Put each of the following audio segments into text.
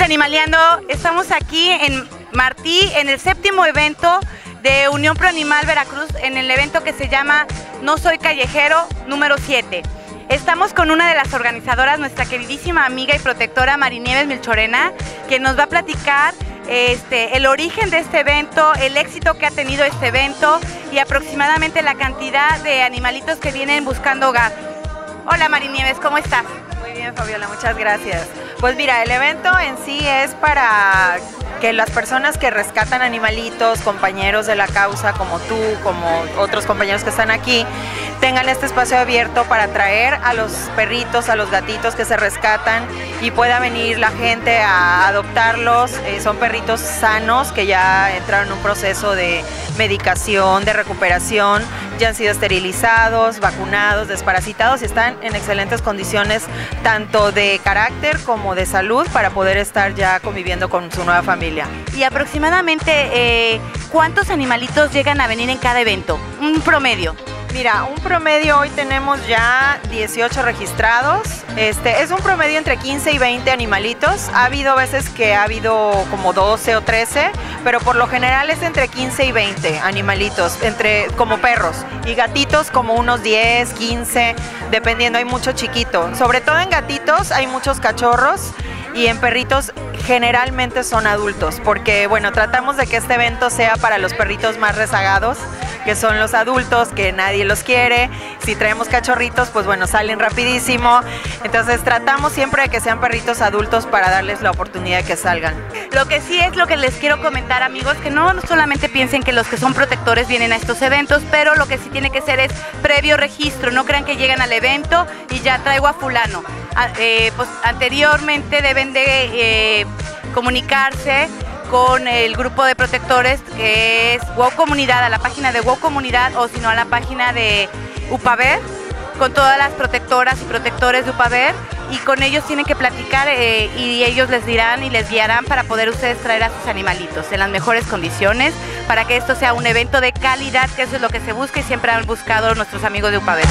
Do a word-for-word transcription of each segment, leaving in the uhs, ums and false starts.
Animaleando, estamos aquí en Martí, en el séptimo evento de Unión Pro Animal Veracruz, en el evento que se llama No Soy Callejero número siete. Estamos con una de las organizadoras, nuestra queridísima amiga y protectora Marinieves Milchorena, que nos va a platicar este, el origen de este evento, el éxito que ha tenido este evento y aproximadamente la cantidad de animalitos que vienen buscando hogar. Hola Marinieves, ¿cómo estás? Muy bien, Fabiola, muchas gracias. Pues mira, el evento en sí es para que las personas que rescatan animalitos, compañeros de la causa como tú, como otros compañeros que están aquí, tengan este espacio abierto para traer a los perritos, a los gatitos que se rescatan y pueda venir la gente a adoptarlos. Eh, son perritos sanos que ya entraron en un proceso de medicación, de recuperación, ya han sido esterilizados, vacunados, desparasitados y están en excelentes condiciones tanto de carácter como de salud para poder estar ya conviviendo con su nueva familia. Y aproximadamente, eh, ¿cuántos animalitos llegan a venir en cada evento? Un promedio. Mira, un promedio hoy tenemos ya dieciocho registrados, este, es un promedio entre quince y veinte animalitos, ha habido veces que ha habido como doce o trece, pero por lo general es entre quince y veinte animalitos, entre, como perros, y gatitos como unos diez, quince, dependiendo, hay mucho chiquito, sobre todo en gatitos hay muchos cachorros y en perritos generalmente son adultos, porque bueno, tratamos de que este evento sea para los perritos más rezagados, que son los adultos, que nadie los quiere. Si traemos cachorritos, pues bueno, salen rapidísimo. Entonces tratamos siempre de que sean perritos adultos para darles la oportunidad de que salgan. Lo que sí es lo que les quiero comentar, amigos, que no solamente piensen que los que son protectores vienen a estos eventos, pero lo que sí tiene que ser es previo registro. No crean que llegan al evento y ya traigo a fulano. Ah, eh, pues anteriormente deben de eh, comunicarse con el grupo de protectores que es WOW Comunidad, a la página de WOW Comunidad o si no a la página de UPAVER, con todas las protectoras y protectores de UPAVER, y con ellos tienen que platicar eh, y ellos les dirán y les guiarán para poder ustedes traer a sus animalitos en las mejores condiciones para que esto sea un evento de calidad, que eso es lo que se busca y siempre han buscado nuestros amigos de UPAVER.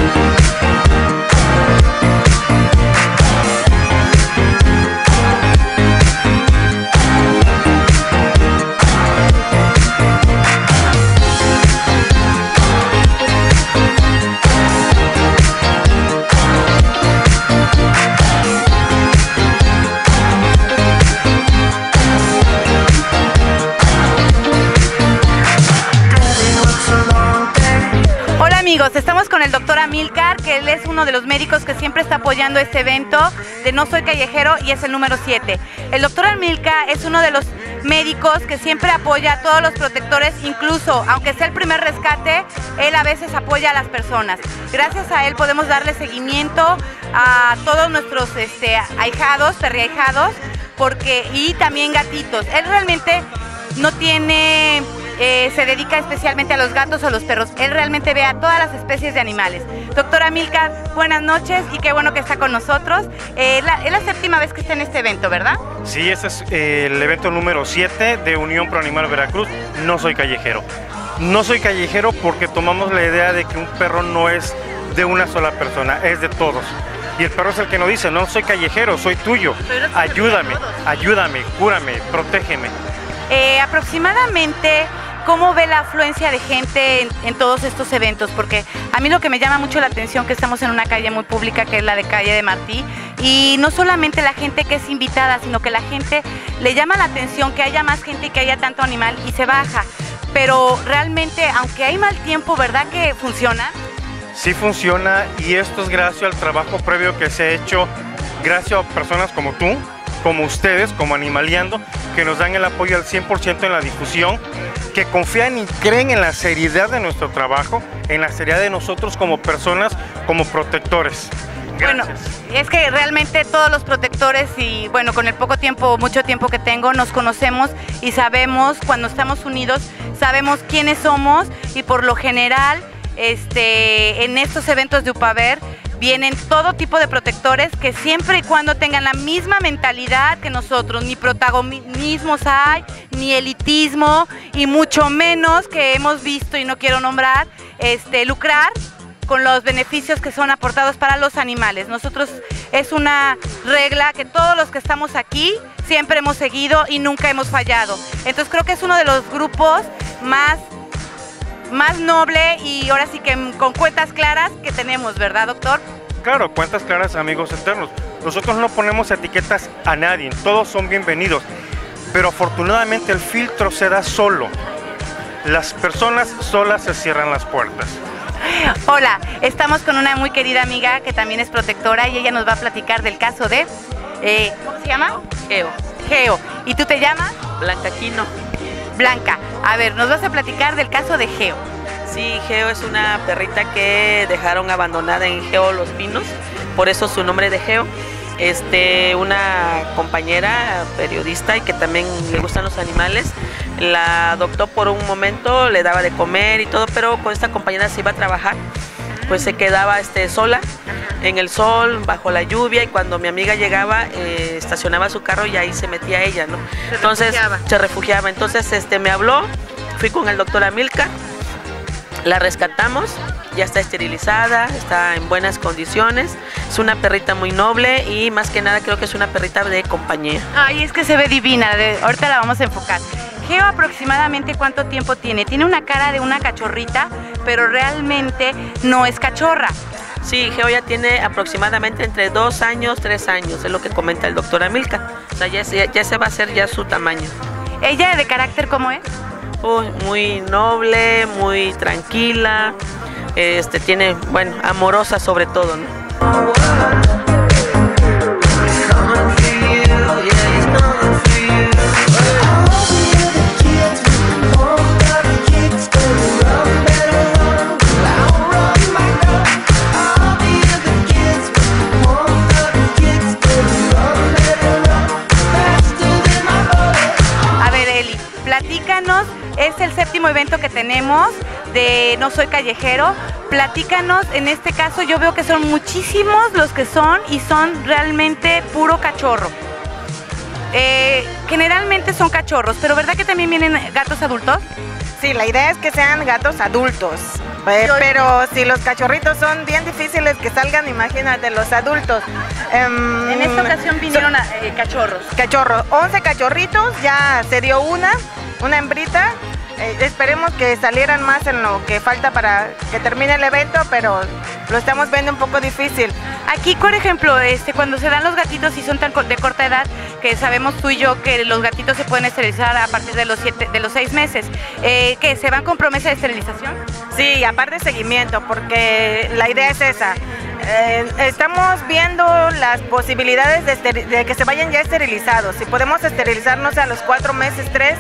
Amigos, estamos con el doctor Amílcar, que él es uno de los médicos que siempre está apoyando este evento de No Soy Callejero y es el número siete. El doctor Amílcar es uno de los médicos que siempre apoya a todos los protectores, incluso aunque sea el primer rescate, él a veces apoya a las personas. Gracias a él podemos darle seguimiento a todos nuestros este, ahijados, perriahijados, porque, y también gatitos. Él realmente no tiene... Eh, se dedica especialmente a los gatos o los perros. Él realmente ve a todas las especies de animales. Doctor Amílcar, buenas noches y qué bueno que está con nosotros. Eh, la, es la séptima vez que está en este evento, ¿verdad? Sí, este es eh, el evento número siete de Unión Pro Animal Veracruz, No Soy Callejero. No soy callejero porque tomamos la idea de que un perro no es de una sola persona, es de todos. Y el perro es el que nos dice, no soy callejero, soy tuyo. Ayúdame, ayúdame, cúrame, protégeme. Eh, aproximadamente... ¿Cómo ve la afluencia de gente en, en todos estos eventos? Porque a mí lo que me llama mucho la atención que estamos en una calle muy pública que es la de calle de Martí y no solamente la gente que es invitada, sino que la gente le llama la atención que haya más gente y que haya tanto animal y se baja. Pero realmente, aunque hay mal tiempo, ¿verdad que funciona? Sí funciona y esto es gracias al trabajo previo que se ha hecho, gracias a personas como tú, como ustedes, como Animaleando, que nos dan el apoyo al cien por ciento en la difusión, que confían y creen en la seriedad de nuestro trabajo, en la seriedad de nosotros como personas, como protectores. Gracias. Bueno, es que realmente todos los protectores y bueno, con el poco tiempo, mucho tiempo que tengo, nos conocemos y sabemos, cuando estamos unidos, sabemos quiénes somos y por lo general, este, en estos eventos de UPAVER, vienen todo tipo de protectores que siempre y cuando tengan la misma mentalidad que nosotros, ni protagonismos hay, ni elitismo y mucho menos que hemos visto y no quiero nombrar, este, lucrar con los beneficios que son aportados para los animales. Nosotros es una regla que todos los que estamos aquí siempre hemos seguido y nunca hemos fallado. Entonces creo que es uno de los grupos más, más noble y ahora sí que con cuentas claras que tenemos, ¿verdad, doctor? Claro, cuentas claras, amigos eternos. Nosotros no ponemos etiquetas a nadie, todos son bienvenidos, pero afortunadamente el filtro se da solo. Las personas solas se cierran las puertas. Hola, estamos con una muy querida amiga que también es protectora y ella nos va a platicar del caso de... Eh, ¿Cómo se llama? Geo. Geo. ¿Y tú te llamas? Blanca Quino. Blanca. A ver, nos vas a platicar del caso de Geo. Sí, Geo es una perrita que dejaron abandonada en Geo Los Pinos, por eso su nombre de Geo. Este, una compañera periodista y que también le gustan los animales, la adoptó por un momento, le daba de comer y todo, pero con esta compañera se iba a trabajar, pues se quedaba este, sola en el sol, bajo la lluvia, y cuando mi amiga llegaba, eh, estacionaba su carro y ahí se metía ella, ¿no? Se Entonces refugiaba. se refugiaba. Entonces este, me habló, fui con el doctor Amílcar, la rescatamos, ya está esterilizada, está en buenas condiciones, es una perrita muy noble y más que nada creo que es una perrita de compañía. Ay, es que se ve divina, de, ahorita la vamos a enfocar. Geo aproximadamente ¿cuánto tiempo tiene? Tiene una cara de una cachorrita, pero realmente no es cachorra. Sí, Geo ya tiene aproximadamente entre dos años, tres años, es lo que comenta el doctor Amílcar. O sea, ya se, ya se va a hacer ya su tamaño. ¿Ella de carácter cómo es? Uy, muy noble, muy tranquila, este, tiene, bueno, amorosa sobre todo, ¿no? A ver, Eli, platícanos, es el séptimo evento que tenemos de No Soy Callejero. Platícanos, en este caso yo veo que son muchísimos los que son y son realmente puro cachorro. Eh, generalmente son cachorros, pero ¿verdad que también vienen gatos adultos? Sí, la idea es que sean gatos adultos, eh, Yo- pero si los cachorritos son bien difíciles que salgan, imagínate los adultos. Em, En esta ocasión vinieron a, eh, cachorros. Cachorros, once cachorritos, ya se dio una, una hembrita. Eh, esperemos que salieran más en lo que falta para que termine el evento, pero lo estamos viendo un poco difícil. Aquí, por ejemplo, este, cuando se dan los gatitos y son tan co- de corta edad, que sabemos tú y yo que los gatitos se pueden esterilizar a partir de los siete, de los seis meses, eh, ¿qué? ¿Se van con promesa de esterilización? Sí, aparte seguimiento, porque la idea es esa. Eh, estamos viendo las posibilidades de, esteri- de que se vayan ya esterilizados. Si podemos esterilizarnos a los cuatro meses, tres,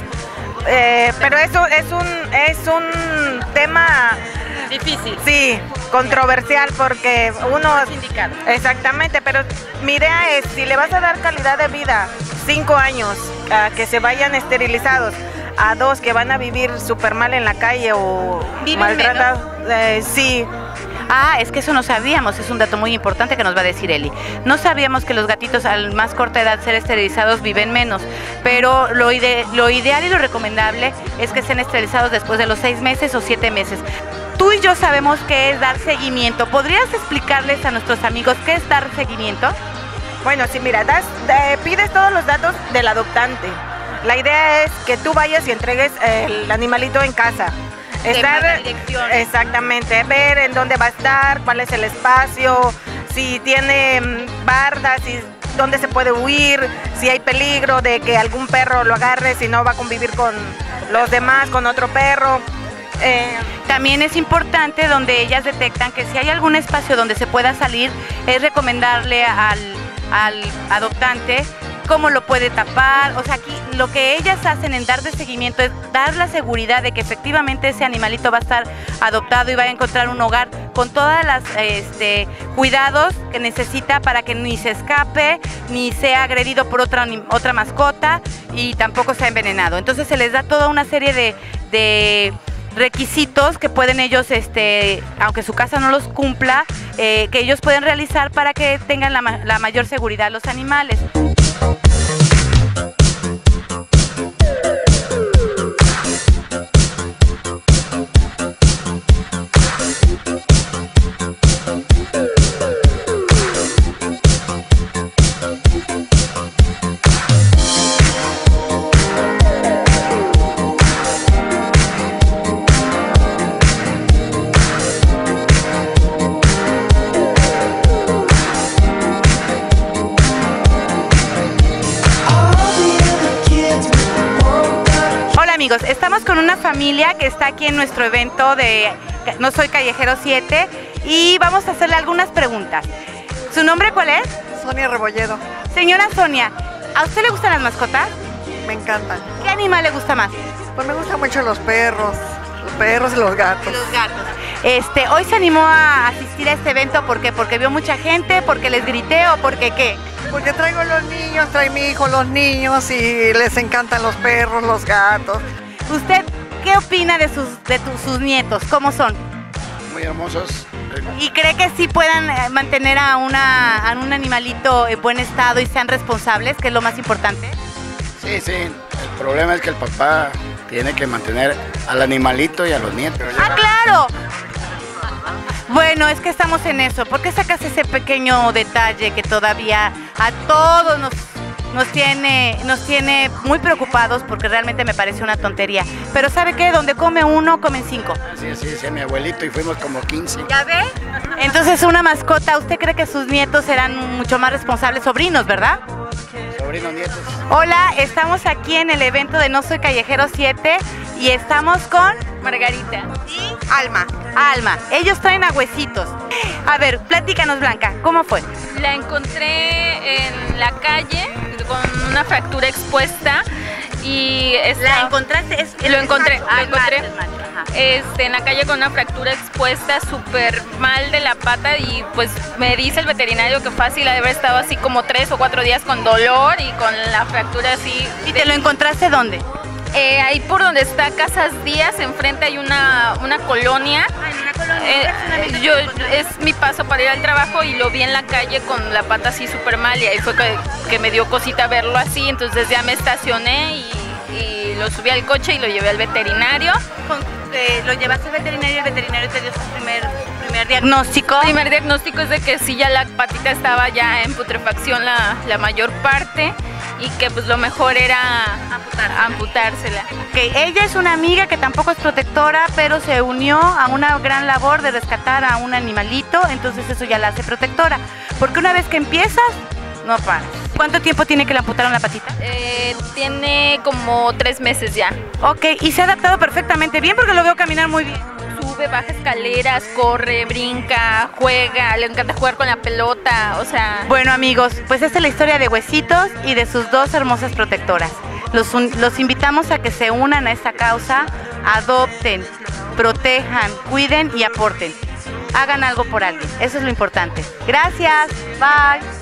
eh, pero eso es un, es un tema, Difícil. sí, controversial, porque uno... Es indicado. Exactamente, pero mi idea es, si le vas a dar calidad de vida, cinco años, a que se vayan esterilizados, a dos que van a vivir súper mal en la calle o ¿Viven maltratados, eh, sí. Ah, es que eso no sabíamos, es un dato muy importante que nos va a decir Eli. No sabíamos que los gatitos al más corta edad ser esterilizados viven menos, pero lo, ide- lo ideal y lo recomendable es que estén esterilizados después de los seis meses o siete meses. Tú y yo sabemos qué es dar seguimiento. ¿Podrías explicarles a nuestros amigos qué es dar seguimiento? Bueno, sí, mira, das, eh, pides todos los datos del adoptante. La idea es que tú vayas y entregues el animalito en casa. la dirección. Exactamente, ver en dónde va a estar, cuál es el espacio, si tiene mm, bardas, si, dónde se puede huir, si hay peligro de que algún perro lo agarre, si no va a convivir con los demás, con otro perro. Eh, También es importante donde ellas detectan que si hay algún espacio donde se pueda salir, es recomendarle al, al adoptante cómo lo puede tapar. O sea, aquí lo que ellas hacen en dar de seguimiento es dar la seguridad de que efectivamente ese animalito va a estar adoptado y va a encontrar un hogar con todas las este, cuidados que necesita para que ni se escape, ni sea agredido por otra, otra mascota y tampoco sea envenenado. Entonces se les da toda una serie de... de requisitos que pueden ellos, este, aunque su casa no los cumpla, eh, que ellos pueden realizar para que tengan la, ma- la mayor seguridad los animales. amigos, estamos con una familia que está aquí en nuestro evento de No Soy Callejero siete y vamos a hacerle algunas preguntas. ¿Su nombre cuál es? Sonia Rebolledo. Señora Sonia, ¿a usted le gustan las mascotas? Me encantan. ¿Qué animal le gusta más? Pues me gustan mucho los perros, los perros y los gatos. Los gatos. Este, hoy se animó a asistir a este evento, ¿por qué? ¿Porque vio mucha gente? ¿Porque les grité o porque qué? Porque traigo los niños, trae mi hijo los niños y les encantan los perros, los gatos. ¿Usted qué opina de sus, de tu, sus nietos? ¿Cómo son? Muy hermosos. ¿Y cree que sí puedan eh, mantener a, una, a un animalito en buen estado y sean responsables, que es lo más importante? Sí, sí. El problema es que el papá tiene que mantener al animalito y a los nietos. ¡Ah, claro! Bueno, es que estamos en eso. ¿Por qué sacas ese pequeño detalle que todavía a todos nos, nos, tiene, nos tiene muy preocupados? Porque realmente me parece una tontería. Pero ¿sabe qué? Donde come uno, comen cinco. Sí, sí, sí, mi abuelito y fuimos como quince. ¿Ya ve? Entonces una mascota, ¿usted cree que sus nietos serán mucho más responsables? Sobrinos, ¿verdad? Sobrinos, nietos. Hola, estamos aquí en el evento de No Soy Callejero siete y estamos con Margarita y Alma. Alma, ellos traen a Huesitos. A ver, platícanos, Blanca, ¿cómo fue? La encontré en la calle con una fractura expuesta y está, ¿La encontraste? Es, lo encontré, ah, lo encontré el macho, ajá. este, en la calle con una fractura expuesta, súper mal de la pata y pues me dice el veterinario que fácil ha de haber estado así como tres o cuatro días con dolor y con la fractura así. ¿Y te lo encontraste dónde? Eh, ahí por donde está Casas Díaz, enfrente hay una, una colonia. Ay, en una colonia. Eh, yo, es mi paso para ir al trabajo y lo vi en la calle con la pata así súper mal y ahí fue que, que me dio cosita verlo así, entonces ya me estacioné y, y lo subí al coche y lo llevé al veterinario. Con, eh, lo llevaste al veterinario y el veterinario te dio su primer, su primer diagnóstico. El primer diagnóstico es de que sí, ya la patita estaba ya en putrefacción la, la mayor parte y que pues lo mejor era Amputársela. amputársela. Okay, ella es una amiga que tampoco es protectora, pero se unió a una gran labor de rescatar a un animalito, entonces eso ya la hace protectora. Porque una vez que empiezas, no paras. ¿Cuánto tiempo tiene que le amputaron la patita? Eh, tiene como tres meses ya. Ok, y se ha adaptado perfectamente bien porque lo veo caminar muy bien. Sube, baja escaleras, corre, brinca, juega, le encanta jugar con la pelota, o sea... Bueno, amigos, pues esta es la historia de Huesitos y de sus dos hermosas protectoras. Los, un, los invitamos a que se unan a esta causa, adopten, protejan, cuiden y aporten. Hagan algo por alguien, eso es lo importante. Gracias, bye.